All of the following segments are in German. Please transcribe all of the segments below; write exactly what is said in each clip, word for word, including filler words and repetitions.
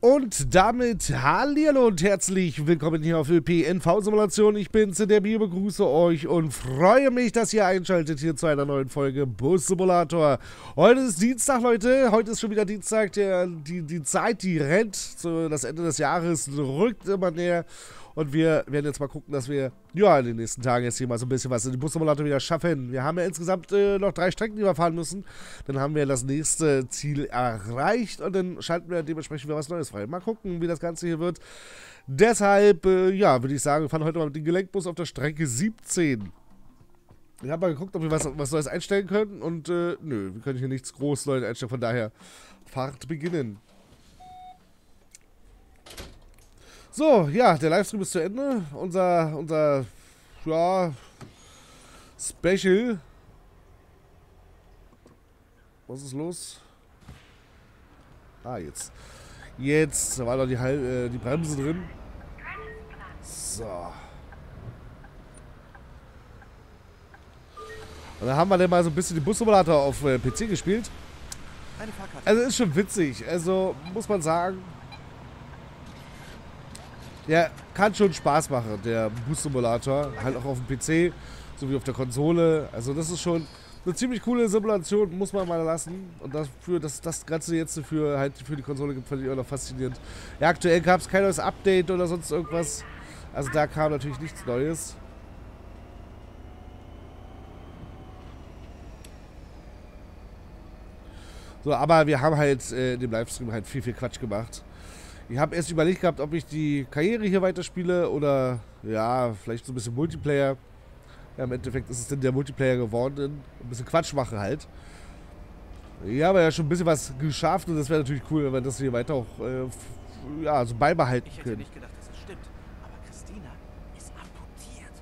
und damit hallihallo und herzlich willkommen hier auf Ö P N V-Simulation. Ich bin's, der Bier, begrüße euch und freue mich, dass ihr einschaltet hier zu einer neuen Folge Bus Simulator. Heute ist Dienstag, Leute. Heute ist schon wieder Dienstag. Der, die, die Zeit, die rennt. So, das Ende des Jahres rückt immer näher. Und wir werden jetzt mal gucken, dass wir ja in den nächsten Tagen jetzt hier mal so ein bisschen was in den Bus-Simulator wieder schaffen. Wir haben ja insgesamt äh, noch drei Strecken, die wir fahren müssen. Dann haben wir das nächste Ziel erreicht und dann schalten wir dementsprechend wieder was Neues frei. Mal gucken, wie das Ganze hier wird. Deshalb, äh, ja, würde ich sagen, wir fahren heute mal mit dem Gelenkbus auf der Strecke siebzehn. Ich habe mal geguckt, ob wir was, was Neues einstellen können und äh, nö, wir können hier nichts groß Neues einstellen. Von daher, Fahrt beginnen. So, ja, der Livestream ist zu Ende. Unser, unser, ja, Special. Was ist los? Ah, jetzt. Jetzt, da war noch die, äh, die Bremse drin. So. Und dann haben wir dann mal so ein bisschen den Bus-Simulator auf äh, P C gespielt. Also ist schon witzig. Also, muss man sagen, der kann schon Spaß machen, der Bus-Simulator, halt auch auf dem P C, sowie auf der Konsole. Also das ist schon eine ziemlich coole Simulation, muss man mal lassen. Und dafür, dass das Ganze jetzt für, halt für die Konsole gibt, fand ich auch noch faszinierend. Ja, aktuell gab es kein neues Update oder sonst irgendwas. Also da kam natürlich nichts Neues. So, aber wir haben halt äh, in dem Livestream halt viel, viel Quatsch gemacht. Ich habe erst überlegt gehabt, ob ich die Karriere hier weiterspiele oder, ja, vielleicht so ein bisschen Multiplayer. Ja, im Endeffekt ist es dann der Multiplayer geworden. Ein bisschen Quatsch mache halt. Ja, aber ja schon ein bisschen was geschafft und das wäre natürlich cool, wenn wir das hier weiter auch, äh, ja, so beibehalten können. Ich hätte nicht gedacht, dass das stimmt, aber Christina ist amputiert.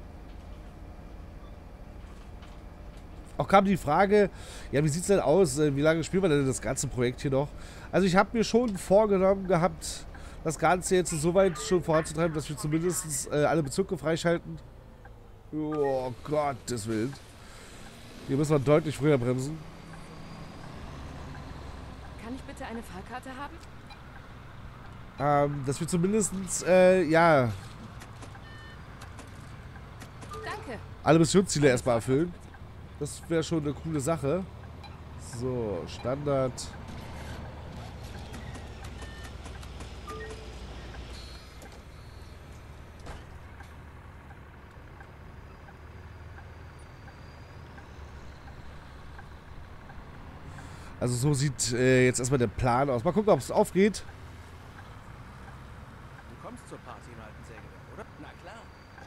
Auch kam die Frage, ja, wie sieht's denn aus? Wie lange spielen wir denn das ganze Projekt hier noch? Also ich habe mir schon vorgenommen gehabt, das Ganze jetzt so weit schon voranzutreiben, dass wir zumindest äh, alle Bezirke freischalten. Oh Gottes Willen. Hier müssen wir deutlich früher bremsen. Kann ich bitte eine Fahrkarte haben? Ähm, dass wir zumindest, äh, ja... Danke. alle Missionsziele erstmal erfüllen. Das wäre schon eine coole Sache. So, Standard... Also so sieht äh, jetzt erstmal der Plan aus. Mal gucken, ob es aufgeht. Du kommst zur Party im alten Sägewerk, oder? Na klar.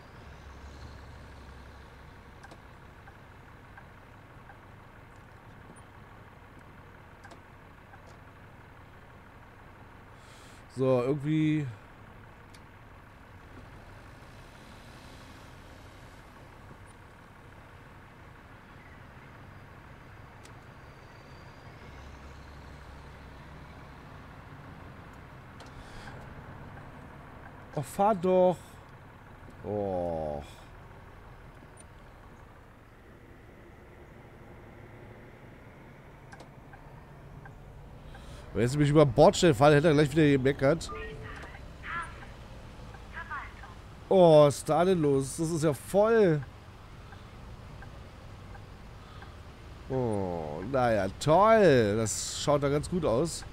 So, irgendwie... Oh, fahr doch. Oh. Wenn jetzt mich über Bord stellen fahren, hätte er gleich wieder gemeckert. Oh, was ist da denn los? Das ist ja voll. Oh, naja, toll. Das schaut da ganz gut aus.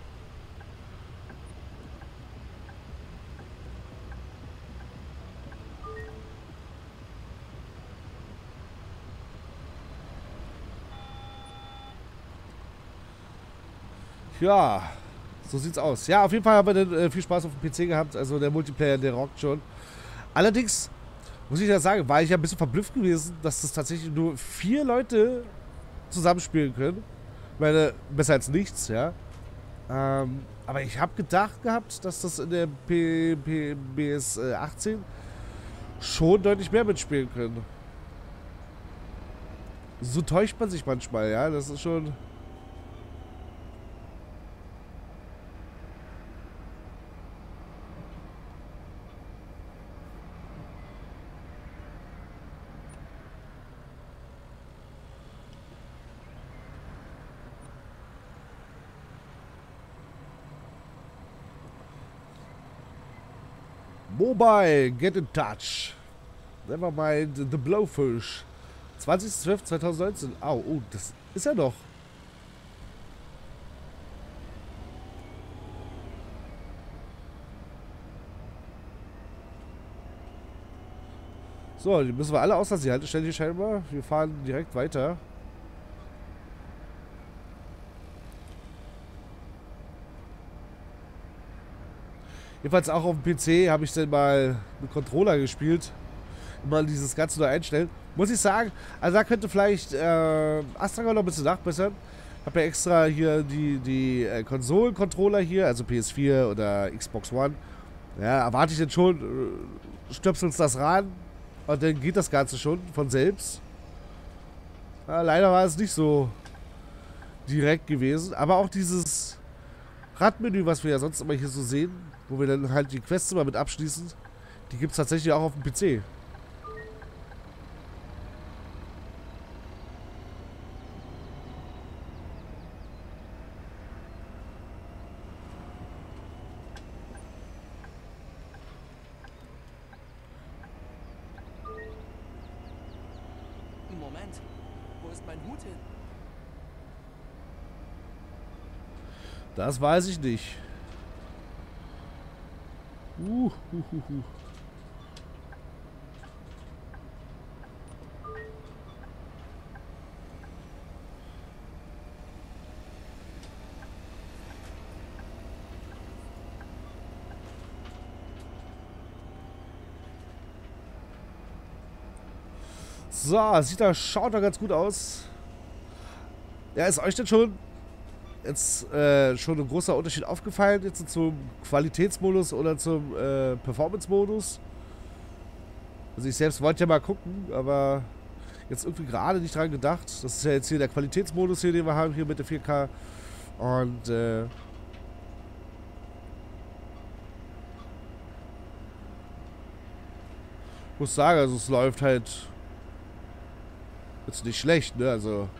Ja, so sieht's aus. Ja, auf jeden Fall haben wir dann äh, viel Spaß auf dem P C gehabt. Also der Multiplayer, der rockt schon. Allerdings, muss ich ja sagen, war ich ja ein bisschen verblüfft gewesen, dass das tatsächlich nur vier Leute zusammenspielen können. Ich meine, besser als nichts, ja. Ähm, aber ich habe gedacht gehabt, dass das in der P P B S achtzehn schon deutlich mehr mitspielen können. So täuscht man sich manchmal, ja. Das ist schon... Mobile, get in touch. Never mind the Blowfish. zwanzigster zwölfter zweitausendneunzehn. Au, oh, das ist ja doch. So, die müssen wir alle außer die Haltestelle hier scheinbar. Wir fahren direkt weiter. Jedenfalls auch auf dem P C habe ich dann mal mit Controller gespielt. Mal dieses Ganze neu einstellen. Muss ich sagen, also da könnte vielleicht äh, Astragon noch ein bisschen nachbessern. Ich habe ja extra hier die, die äh, Konsolen-Controller hier, also P S vier oder Xbox One. Ja, erwarte ich denn schon, äh, stöpseln uns das ran und dann geht das Ganze schon von selbst. Ja, leider war es nicht so direkt gewesen, aber auch dieses Radmenü, was wir ja sonst immer hier so sehen, wo wir dann halt die Quests immer mit abschließen, die gibt es tatsächlich auch auf dem P C. Moment. Wo ist mein Hut hin? Das weiß ich nicht. Uh, uh, uh, uh. So, sieht da, schaut da ganz gut aus. Ja, ist euch denn schon jetzt äh, schon ein großer Unterschied aufgefallen jetzt zum Qualitätsmodus oder zum äh, Performance-Modus? Also ich selbst wollte ja mal gucken, aber jetzt irgendwie gerade nicht dran gedacht. Das ist ja jetzt hier der Qualitätsmodus hier, den wir haben hier mit der vier K. Und äh, muss sagen, also es läuft halt jetzt nicht schlecht, ne? Also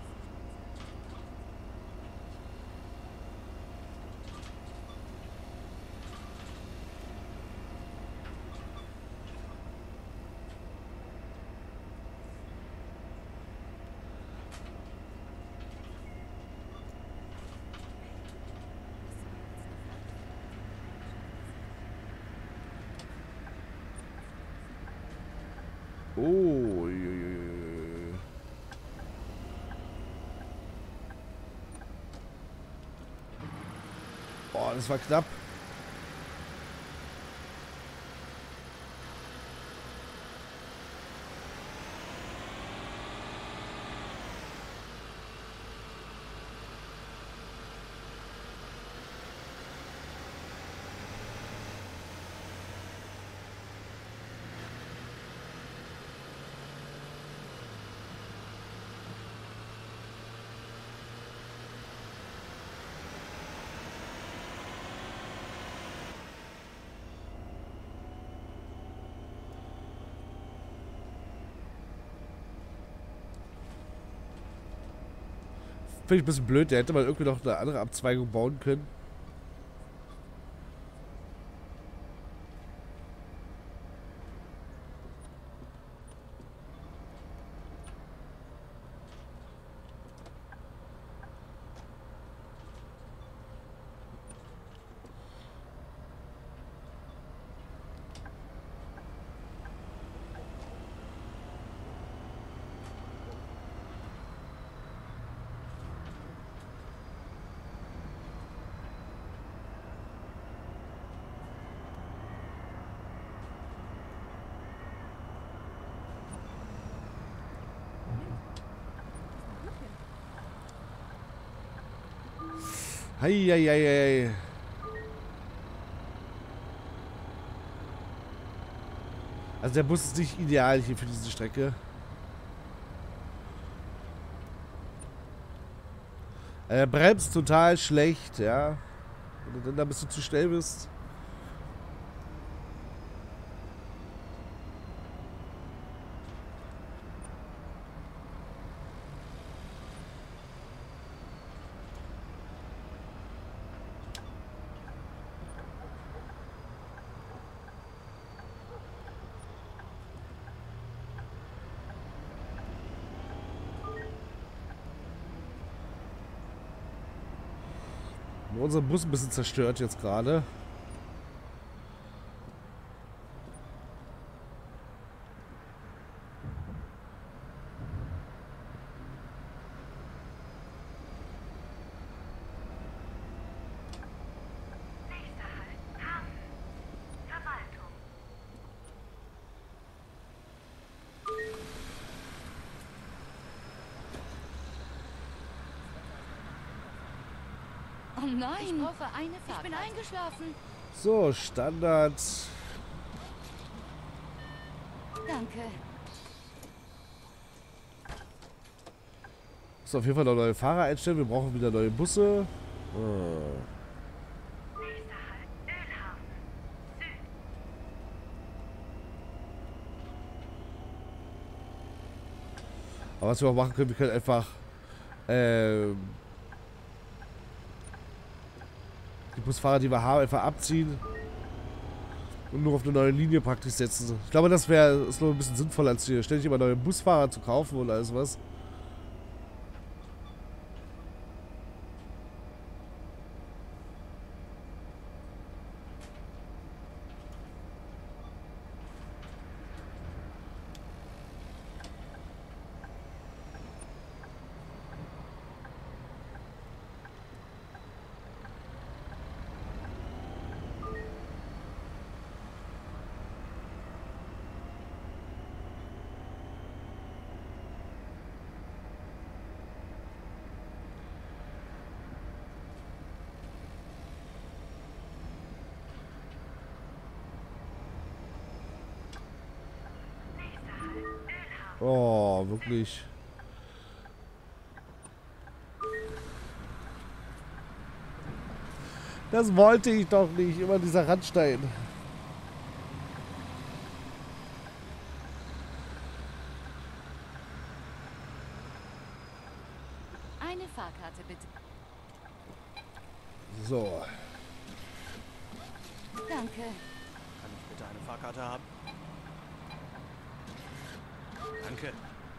oh, uiuiui. Oh, das war knapp. Finde ich ein bisschen blöd, der hätte mal irgendwie noch eine andere Abzweigung bauen können. Heieiei. Also der Bus ist nicht ideal hier für diese Strecke. Er bremst total schlecht, ja. Wenn du dann da ein bisschen zu schnell bist. Unser Bus ein bisschen zerstört jetzt gerade. Oh nein. Ich brauche eine Ich Fahrkarte. bin eingeschlafen. So, Standard. Danke. So, auf jeden Fall noch neue Fahrer einstellen. Wir brauchen wieder neue Busse. Ah. Aber was wir auch machen können, wir können einfach ähm, die Busfahrer, die wir haben, einfach abziehen und nur auf eine neue Linie praktisch setzen. Ich glaube, das wäre ist noch ein bisschen sinnvoller, als hier ständig immer neue Busfahrer zu kaufen und alles was. Oh, wirklich. Das wollte ich doch nicht. Immer dieser Randstein. Eine Fahrkarte bitte. So. Danke. Kann ich bitte eine Fahrkarte haben? Danke.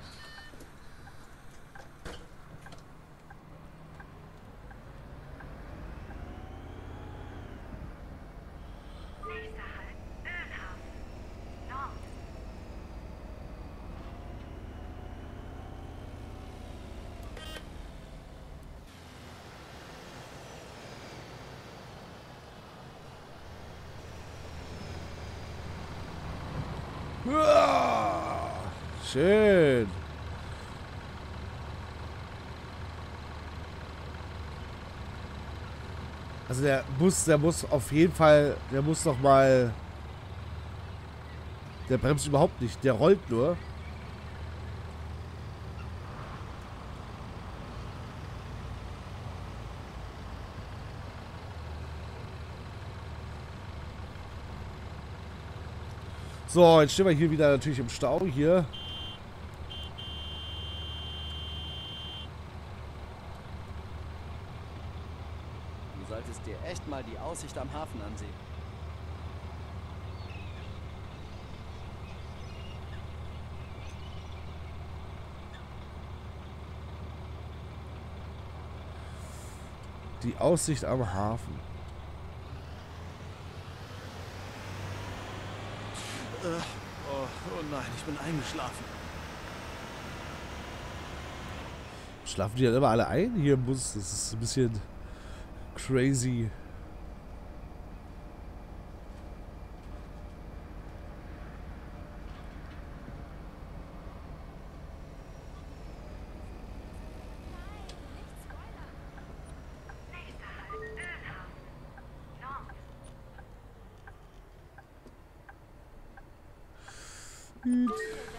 Uah, schön. Also der Bus, der muss auf jeden Fall, der muss noch mal, der bremst überhaupt nicht, der rollt nur. So, jetzt stehen wir hier wieder natürlich im Stau hier. Du solltest dir echt mal die Aussicht am Hafen ansehen. Die Aussicht am Hafen. Äh, oh, oh nein, ich bin eingeschlafen. Schlafen die dann immer alle ein hier im Bus? Das ist ein bisschen crazy. Gut.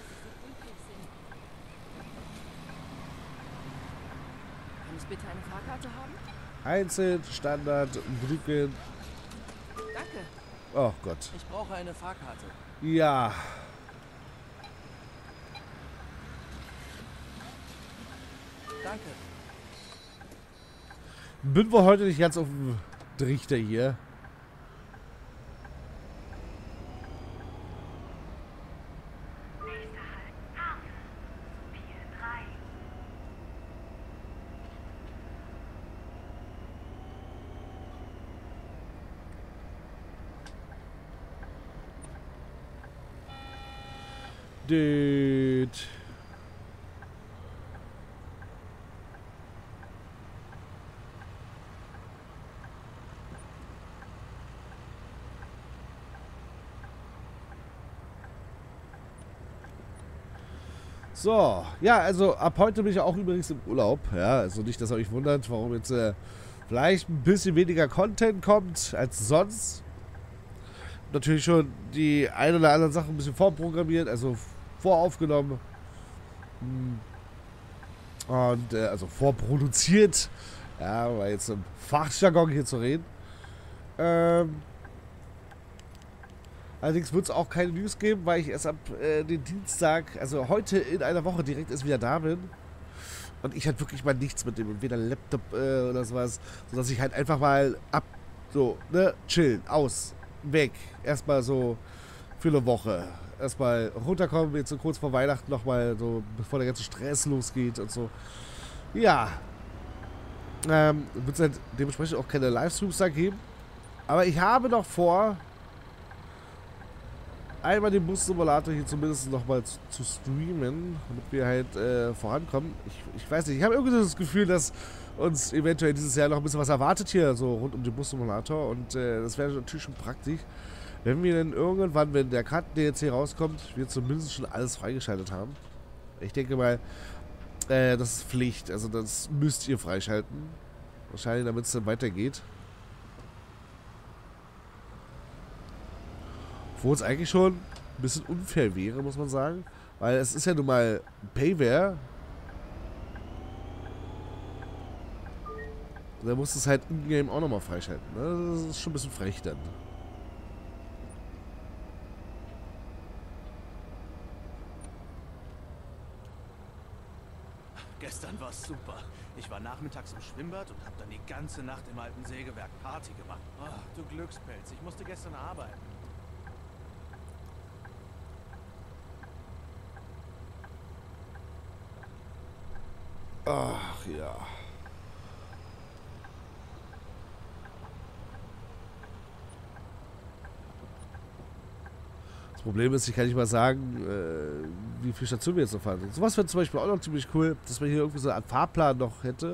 Kann ich bitte eine Fahrkarte haben? Einzeln, Standard, Brücken. Danke. Oh Gott. Ich brauche eine Fahrkarte. Ja. Danke. Bin wir heute nicht ganz auf dem Trichter hier. Düt. So, ja, also ab heute bin ich auch übrigens im Urlaub. Ja, also nicht, dass ihr euch wundert, warum jetzt äh, vielleicht ein bisschen weniger Content kommt als sonst. Natürlich schon die ein oder anderen Sachen ein bisschen vorprogrammiert, also voraufgenommen. Und äh, also vorproduziert. Ja, war jetzt im Fachjargon hier zu reden. Ähm. Allerdings wird es auch keine News geben, weil ich erst ab äh, den Dienstag, also heute in einer Woche direkt erst wieder da bin. Und ich halt wirklich mal nichts mit dem, weder Laptop äh, oder sowas, sodass ich halt einfach mal ab, so, ne, chillen, aus, weg. Erstmal so für eine Woche. Erstmal runterkommen, jetzt so kurz vor Weihnachten nochmal, so, bevor der ganze Stress losgeht und so. Ja. Ähm, wird es halt dementsprechend auch keine Livestreams da geben. Aber ich habe noch vor, einmal den Bus-Simulator hier zumindest nochmal zu, zu streamen, damit wir halt äh, vorankommen. Ich, ich weiß nicht, ich habe irgendwie das Gefühl, dass uns eventuell dieses Jahr noch ein bisschen was erwartet hier, so rund um den Bus-Simulator. Und äh, das wäre natürlich schon praktisch, wenn wir dann irgendwann, wenn der Karten-D L C rauskommt, wir zumindest schon alles freigeschaltet haben. Ich denke mal, äh, das ist Pflicht, also das müsst ihr freischalten. Wahrscheinlich, damit es dann weitergeht. Wo es eigentlich schon ein bisschen unfair wäre, muss man sagen. Weil es ist ja nun mal Payware. Da muss es halt in-game auch nochmal freischalten. Ne? Das ist schon ein bisschen frech dann. Gestern war es super. Ich war nachmittags im Schwimmbad und habe dann die ganze Nacht im alten Sägewerk Party gemacht. Oh, du Glückspelz, ich musste gestern arbeiten. Ach ja. Das Problem ist, ich kann nicht mal sagen, äh, wie viele Stationen wir jetzt noch fahren. Sowas wäre zum Beispiel auch noch ziemlich cool, dass man hier irgendwie so eine Art Fahrplan noch hätte,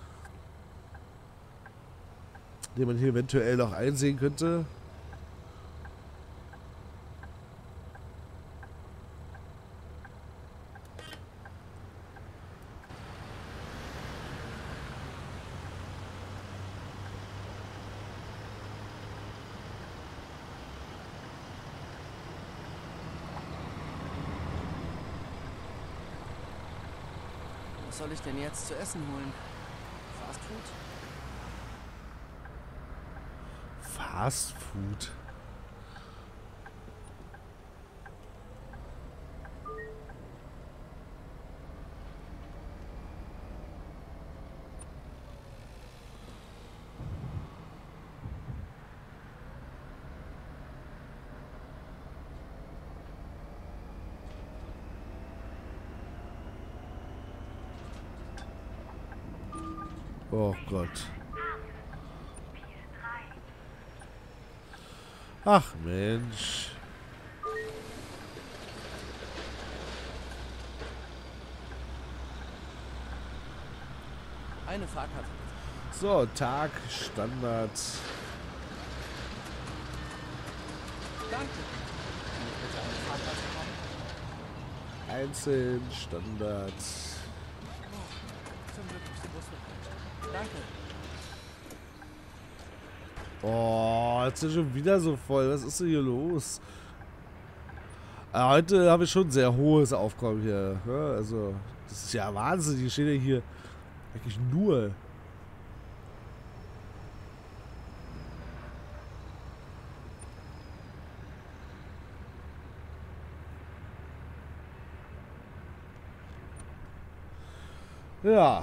den man hier eventuell noch einsehen könnte. Was soll ich denn jetzt zu essen holen? Fast Food? Fast Food. Oh Gott. Ach Mensch. Eine Fahrkarte. So, Tag, Standard. Danke. Kann ich bitte eine Fahrkarte haben? Einzeln, Standard. Zum Glück ist die Bus noch nicht. Danke. Oh, jetzt ist schon wieder so voll. Was ist denn hier los? Äh, heute habe ich schon ein sehr hohes Aufkommen hier. Ja, also, das ist ja Wahnsinn. Hier steht ja hier eigentlich nur. Ja.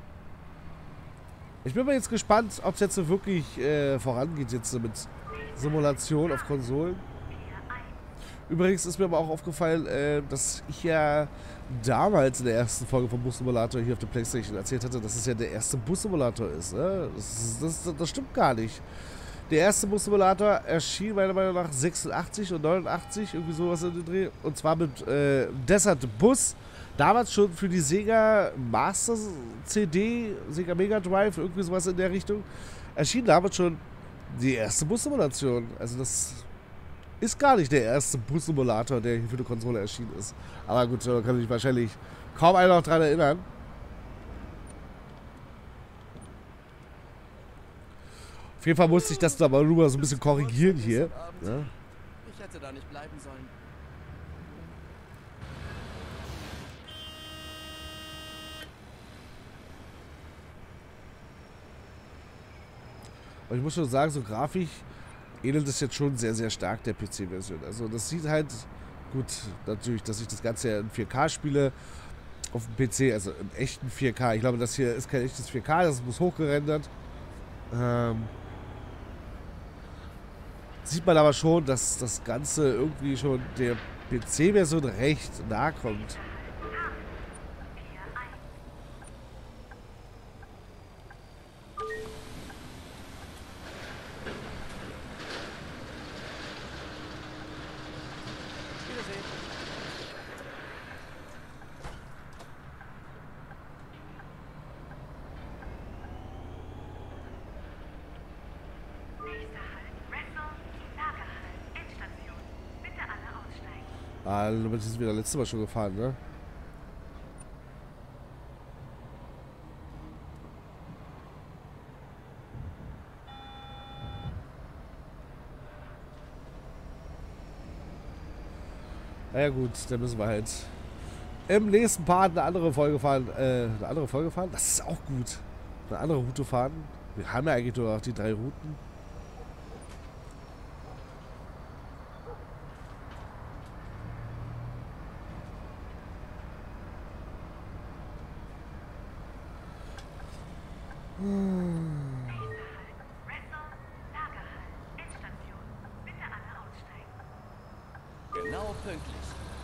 Ich bin mal jetzt gespannt, ob es jetzt so wirklich äh, vorangeht jetzt so mit Simulation auf Konsolen. Übrigens ist mir aber auch aufgefallen, äh, dass ich ja damals in der ersten Folge vom Bus-Simulator hier auf der PlayStation erzählt hatte, dass es ja der erste Bus-Simulator ist. Ne? Das, das, das stimmt gar nicht. Der erste Bus-Simulator erschien meiner Meinung nach sechsundachtzig und neunundachtzig, irgendwie sowas in den Dreh. Und zwar mit äh, Desert Bus. Damals schon für die Sega Master C D, Sega Mega Drive, irgendwie sowas in der Richtung. Erschien damals schon die erste Bus-Simulation. Also das ist gar nicht der erste Bus-Simulator, der hier für die Konsole erschienen ist. Aber gut, da kann sich wahrscheinlich kaum einer noch dran erinnern. Auf jeden Fall musste ich das da mal nur so ein bisschen korrigieren hier. Ja. Ich hätte da nicht bleiben sollen. Aber ich muss schon sagen, so grafisch ähnelt es jetzt schon sehr, sehr stark der P C-Version. Also das sieht halt, gut, natürlich, dass ich das Ganze ja in vier K spiele, auf dem P C, also im echten vier K. Ich glaube, das hier ist kein echtes vier K, das muss hochgerendert. Ähm, sieht man aber schon, dass das Ganze irgendwie schon der P C-Version recht nahe kommt. Ah, damit sind wir das letzte Mal schon gefahren, ne? Na ja gut, dann müssen wir halt im nächsten Part eine andere Folge fahren. Äh, eine andere Folge fahren? Das ist auch gut. Eine andere Route fahren. Wir haben ja eigentlich nur noch die drei Routen. Genau pünktlich.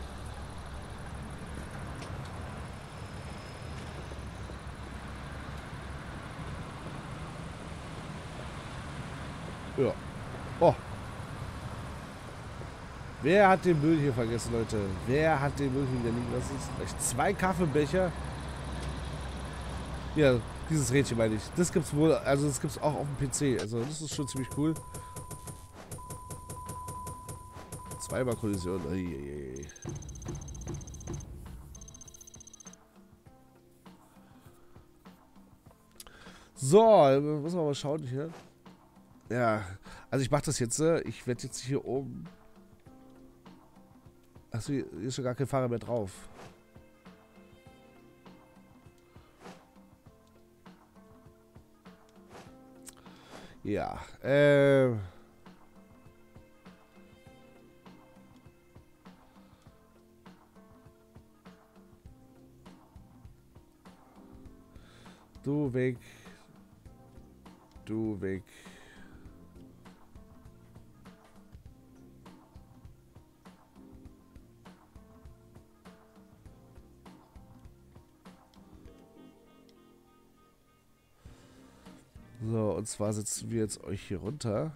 Ja. Oh. Wer hat den Müll hier vergessen, Leute? Wer hat den Müll hier liegen lassen? Vielleicht zwei Kaffeebecher. Ja, dieses Rädchen meine ich. Das gibt's wohl, also das gibt's auch auf dem P C. Also das ist schon ziemlich cool. Zweimal Kollision. Uiuiui. So, müssen wir mal schauen hier. Ja, also ich mache das jetzt. Ich werde jetzt hier oben. Achso, hier ist schon gar kein Fahrer mehr drauf. Ja, äh. Du weg. Du weg. So, und zwar setzen wir jetzt euch hier runter.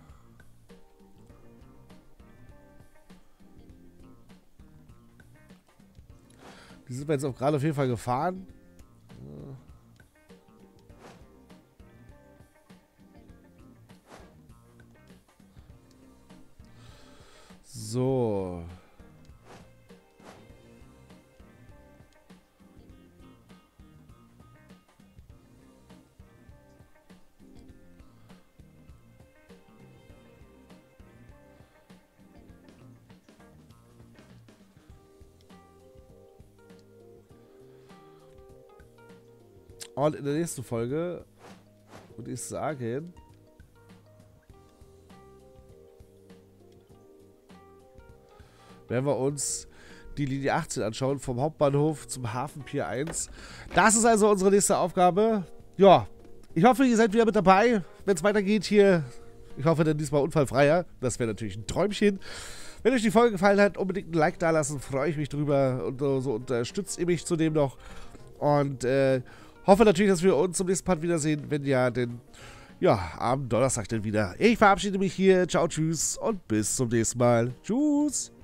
Die sind wir jetzt auch gerade auf jeden Fall gefahren. So. Und in der nächsten Folge würde ich sagen, werden wir uns die Linie achtzehn anschauen, vom Hauptbahnhof zum Hafen Pier eins. Das ist also unsere nächste Aufgabe. Ja, ich hoffe, ihr seid wieder mit dabei, wenn es weitergeht hier. Ich hoffe, dann diesmal unfallfreier. Das wäre natürlich ein Träumchen. Wenn euch die Folge gefallen hat, unbedingt ein Like da lassen, freue ich mich drüber. Und so unterstützt ihr mich zudem noch. Und äh, hoffe natürlich, dass wir uns zum nächsten Part wiedersehen. Wenn ja, dann ja, am Donnerstag dann wieder. Ich verabschiede mich hier. Ciao, tschüss und bis zum nächsten Mal. Tschüss.